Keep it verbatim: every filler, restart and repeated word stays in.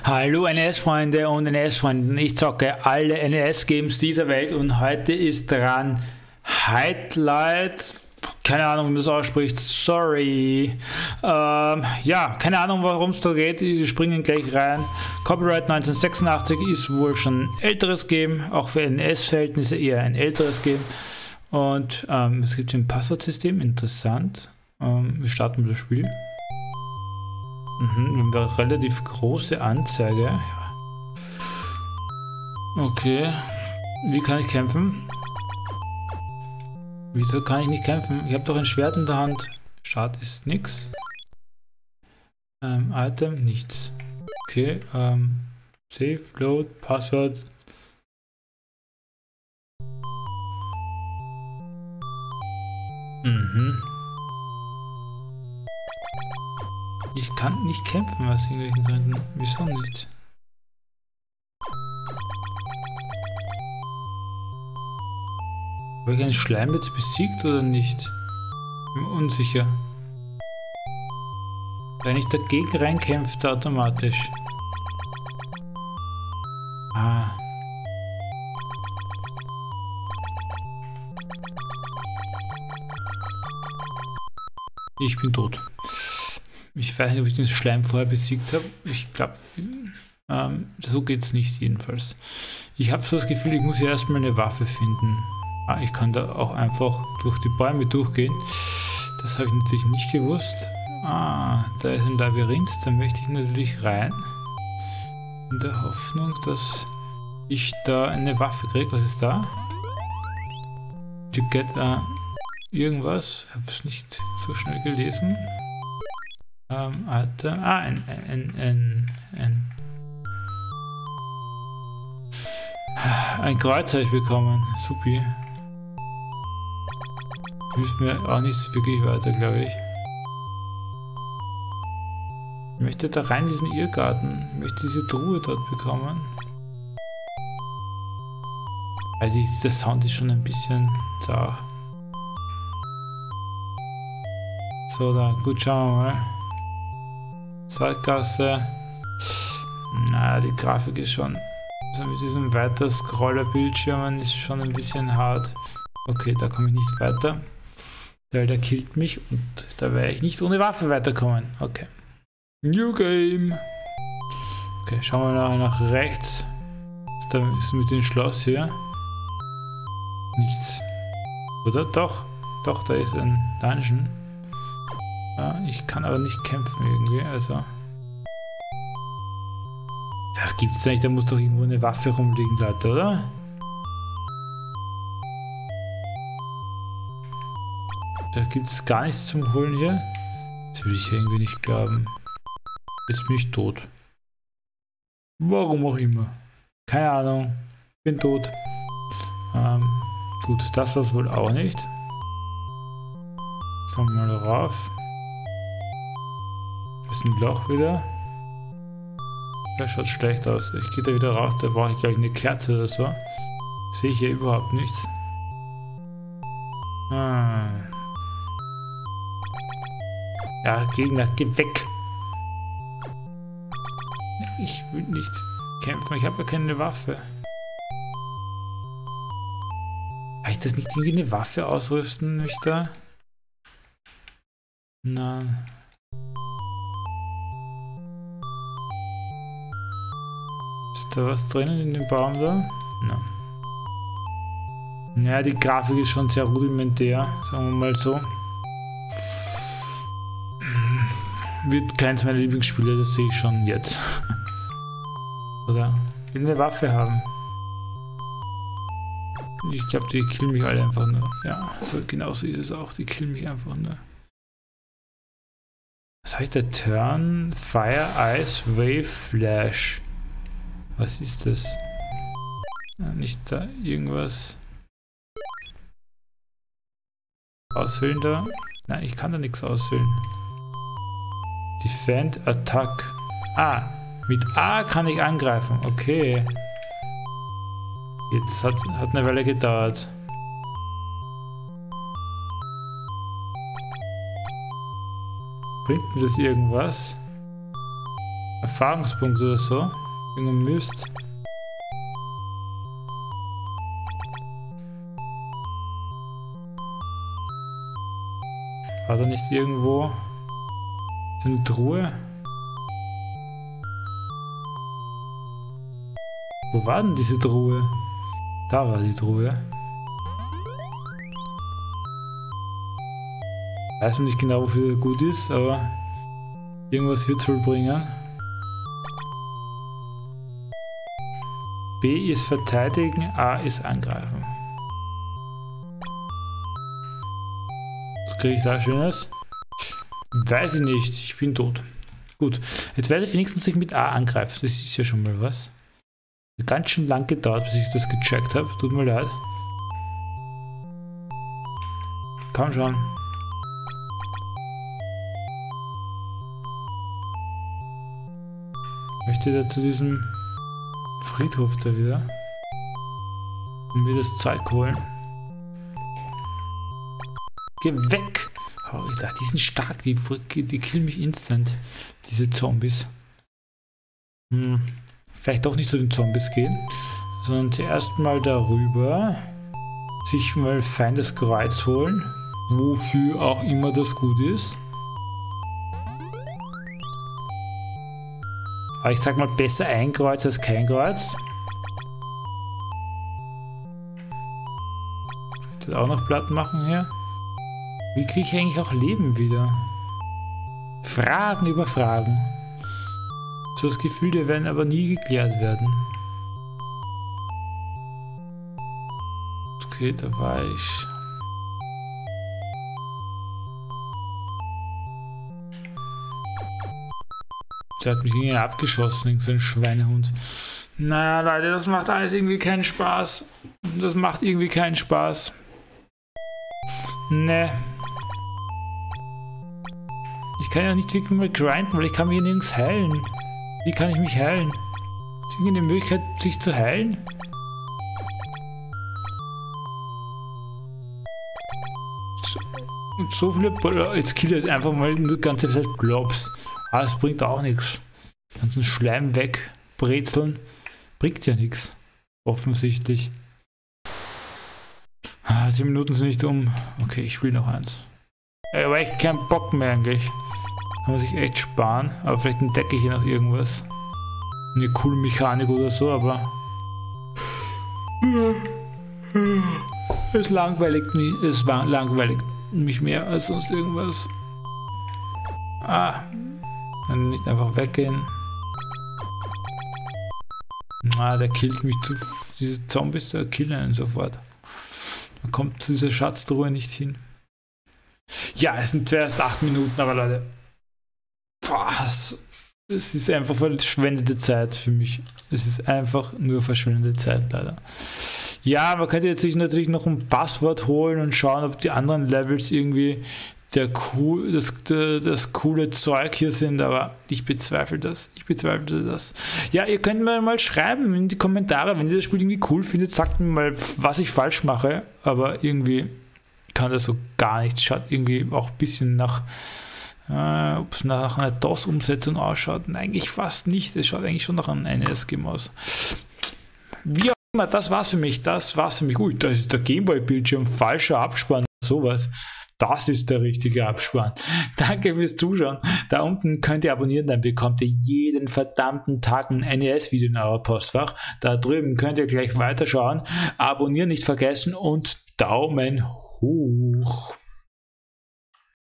Hallo N E S-Freunde und N E S-Freunden, ich zocke alle N E S-Games dieser Welt und heute ist dran Highlight, keine Ahnung wie man das ausspricht, sorry, ähm, ja, keine Ahnung warum es da geht, wir springen gleich rein. Copyright neunzehnhundertsechsundachtzig ist wohl schon ein älteres Game, auch für N E S-Verhältnisse eher ein älteres Game und ähm, es gibt ein Passwortsystem, interessant, ähm, wir starten das Spiel. Mhm, eine relativ große Anzeige. Ja. Okay. Wie kann ich kämpfen? Wieso kann ich nicht kämpfen? Ich habe doch ein Schwert in der Hand. Schad ist nix. Ähm, Item, nichts. Okay, ähm, Save, Load, Passwort. Mhm. Ich kann nicht kämpfen aus irgendwelchen Gründen. Wieso nicht? Habe ich einen Schleim jetzt besiegt oder nicht? Bin mir unsicher. Wenn ich dagegen reinkämpfe, automatisch. Ah. Ich bin tot. Ich weiß nicht, ob ich den Schleim vorher besiegt habe. Ich glaube, ähm, so geht es nicht jedenfalls. Ich habe so das Gefühl, ich muss hier erstmal eine Waffe finden. Ah, ich kann da auch einfach durch die Bäume durchgehen. Das habe ich natürlich nicht gewusst. Ah, da ist ein Labyrinth, da möchte ich natürlich rein. In der Hoffnung, dass ich da eine Waffe kriege. Was ist da? To get a irgendwas. Ich habe es nicht so schnell gelesen. Ähm, Alter. Ah, ein, ein, ein, ein, ein Kreuz habe ich bekommen. Supi. Hilft mir auch nicht wirklich weiter, glaube ich. Ich möchte da rein in diesen Irrgarten. Ich möchte diese Truhe dort bekommen. Also ich, der Sound ist schon ein bisschen zart. So, da, gut, schauen wir mal. Zeitgasse. Na, die Grafik ist schon. Also mit diesem weiter Scroller-Bildschirmen ist schon ein bisschen hart. Okay, da komme ich nicht weiter. Weil der killt mich und da werde ich nicht ohne Waffe weiterkommen. Okay. New Game. Okay, schauen wir mal nach rechts. Da ist mit dem Schloss hier. Nichts. Oder? Doch. Doch, da ist ein Dungeon. Ja, ich kann aber nicht kämpfen irgendwie, also. Das gibt's nicht, da muss doch irgendwo eine Waffe rumliegen, Leute, oder? Da gibt's gar nichts zum Holen hier. Das will ich irgendwie nicht glauben. Jetzt bin ich tot. Warum auch immer. Keine Ahnung. Bin tot. Ähm, gut, das war's wohl auch nicht. Kommen wir mal rauf. Das ist ein Loch wieder. Das schaut schlecht aus. Ich gehe da wieder raus, da brauche ich gleich eine Kerze oder so. Sehe ich hier überhaupt nichts. Ah. Ja, Gegner, geh weg! Ich will nicht kämpfen, ich habe ja keine Waffe. Kann ich das nicht irgendwie eine Waffe ausrüsten, mich da? Nein. Ist da was drinnen in dem Baum da? Nein. Naja, die Grafik ist schon sehr rudimentär, sagen wir mal so. Wird keins meiner Lieblingsspiele, das sehe ich schon jetzt. Oder? Ich will eine Waffe haben. Ich glaube, die killen mich alle einfach nur. Ja, so genau so ist es auch. Die killen mich einfach nur. Was heißt der? Turn, Fire, Ice, Wave, Flash. Was ist das? Ja, nicht da irgendwas auswählen da? Nein, ich kann da nichts auswählen. Defend, Attack. Ah, mit A kann ich angreifen. Okay. Jetzt hat, hat eine Weile gedauert. Bringt das irgendwas? Erfahrungspunkte oder so. Irgendein Mist. War da nicht irgendwo so eine Truhe? Wo war denn diese Truhe? Da war die Truhe. Weiß man nicht genau, wofür gut ist, aber irgendwas wird es wohl bringen. B ist verteidigen, A ist angreifen. Was kriege ich da Schönes? Weiß ich nicht, ich bin tot. Gut, jetzt werde ich wenigstens nicht mit A angreifen, das ist ja schon mal was. Hat ganz schön lang gedauert, bis ich das gecheckt habe, tut mir leid. Komm schon. Möchte da zu diesem Friedhof da wieder und mir das Zeug holen. Geh weg! Oh, die sind stark, die, die killen mich instant, diese Zombies. Hm. Vielleicht doch nicht zu den Zombies gehen, sondern zuerst mal darüber sich mal feines Kreuz holen, wofür auch immer das gut ist. Aber ich sag mal, besser ein Kreuz als kein Kreuz. Das auch noch platt machen hier. Wie kriege ich eigentlich auch Leben wieder? Fragen über Fragen. So das Gefühl, die werden aber nie geklärt werden. Okay, da war ich. Der hat mich irgendwie abgeschossen, so ein Schweinehund. Naja, Leute, das macht alles irgendwie keinen Spaß. Das macht irgendwie keinen Spaß. Ne. Ich kann ja nicht wirklich mal grinden, weil ich kann mich hier nirgends heilen. Wie kann ich mich heilen? Ist irgendwie eine Möglichkeit, sich zu heilen? So, und so viele... Jetzt killt jetzt einfach mal nur die ganze Zeit Blobs. Ah, das bringt auch nichts. Ganzen Schleim wegbrezeln. Bringt ja nichts. Offensichtlich. Ah, zehn Minuten sind nicht um. Okay, ich spiele noch eins. Aber echt keinen Bock mehr eigentlich. Kann man sich echt sparen. Aber vielleicht entdecke ich hier noch irgendwas. Eine coole Mechanik oder so, aber... Es langweiligt mich. Es langweiligt mich mehr als sonst irgendwas. Ah. Kann nicht einfach weggehen. Ah, der killt mich zu. Diese Zombies, da killen einen sofort. Man kommt zu dieser Schatztruhe nicht hin. Ja, es sind zuerst acht Minuten, aber Leute. Boah, es ist einfach verschwendete Zeit für mich. Es ist einfach nur verschwendete Zeit, leider. Ja, man könnte jetzt sich natürlich noch ein Passwort holen und schauen, ob die anderen Levels irgendwie der cool, das, der, das coole Zeug hier sind, aber ich bezweifle das. Ich bezweifle das. Ja, ihr könnt mir mal schreiben in die Kommentare, wenn ihr das Spiel irgendwie cool findet, sagt mir mal, was ich falsch mache, aber irgendwie kann das so gar nichts. Schaut irgendwie auch ein bisschen nach, äh, ob es nach einer DOS-Umsetzung ausschaut. Nein, eigentlich fast nicht. Es schaut eigentlich schon nach einem N E S-Game aus. Wie auch immer, das war's für mich. Das war's für mich. Ui, da ist der Gameboy-Bildschirm, falscher Abspann, sowas. Das ist der richtige Abspann. Danke fürs Zuschauen. Da unten könnt ihr abonnieren, dann bekommt ihr jeden verdammten Tag ein N E S-Video in euer Postfach. Da drüben könnt ihr gleich weiterschauen. Abonnieren nicht vergessen und Daumen hoch.